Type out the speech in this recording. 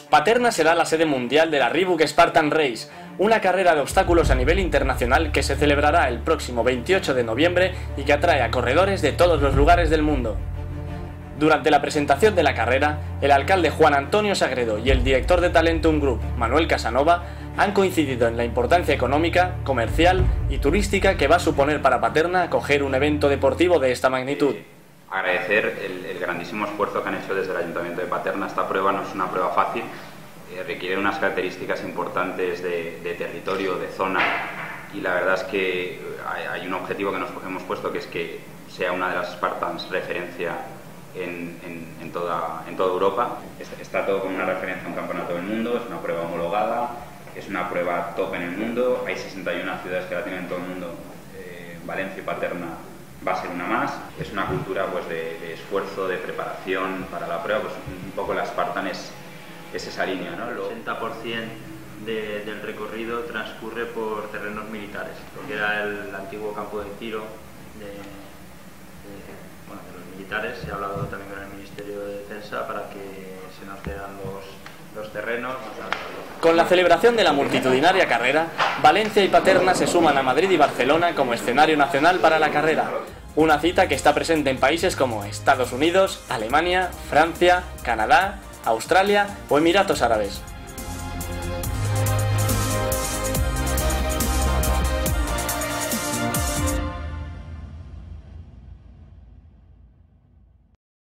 Paterna será la sede mundial de la Reebok Spartan Race, una carrera de obstáculos a nivel internacional que se celebrará el próximo 28 de noviembre y que atrae a corredores de todos los lugares del mundo. Durante la presentación de la carrera, el alcalde Juan Antonio Sagredo y el director de Talentum Group, Manuel Casanova, han coincidido en la importancia económica, comercial y turística que va a suponer para Paterna acoger un evento deportivo de esta magnitud. Agradecer el grandísimo esfuerzo que han hecho desde el Ayuntamiento de Paterna. Esta prueba no es una prueba fácil, requiere unas características importantes de territorio, de zona, y la verdad es que hay un objetivo que nos hemos puesto, que es que sea una de las Spartans referencia en toda Europa. Está todo como una referencia a un campeonato del mundo, es una prueba homologada, es una prueba top en el mundo, hay 61 ciudades que la tienen en todo el mundo, Valencia y Paterna va a ser una más. Es una cultura pues de esfuerzo, de preparación para la prueba, pues un poco la Spartan es esa línea, ¿no? El 80% del recorrido transcurre por terrenos militares, porque era el antiguo campo de tiro de los militares. Se ha hablado también con el Ministerio de Defensa para que se nos cedan los terrenos. Con la celebración de la multitudinaria carrera, Valencia y Paterna se suman a Madrid y Barcelona como escenario nacional para la carrera. Una cita que está presente en países como Estados Unidos, Alemania, Francia, Canadá, Australia o Emiratos Árabes.